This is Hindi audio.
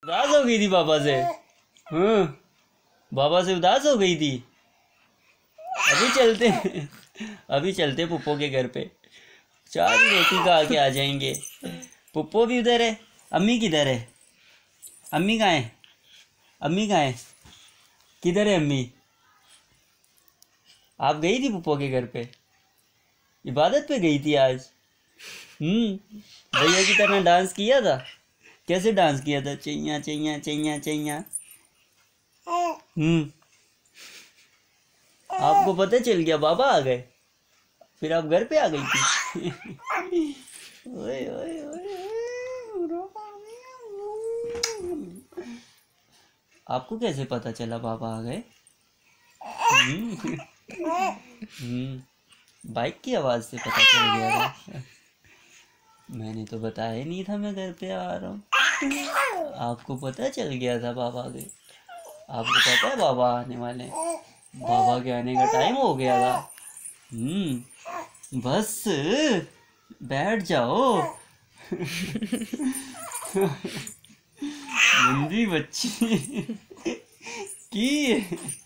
उदास हो गई थी पापा से? हाँ, बाबा से उदास हो गई थी। अभी चलते पुप्पो के घर पे। चार रोटी खा के आ जाएंगे। पुप्पो भी उधर है। अम्मी किधर है? अम्मी कहाँ है? अम्मी कहाँ है? किधर है अम्मी? आप गई थी पुप्पो के घर पे? इबादत पे गई थी आज? भैया की तरह डांस किया था? कैसे डांस किया था? चैया चैया चैया चैया। आपको पता चल गया बाबा आ गए, फिर आप घर पे आ गई थी। ओए ओए ओए, आपको कैसे पता चला बाबा आ गए? बाइक की आवाज़ से पता चल गया था। मैंने तो बताया नहीं था मैं घर पे आ रहा हूँ। आपको पता चल गया था बाबा आ गए? आपको पता है बाबा आने वाले हैं? बाबा के आने का टाइम हो गया था। बस बैठ जाओ। गंदी बच्ची की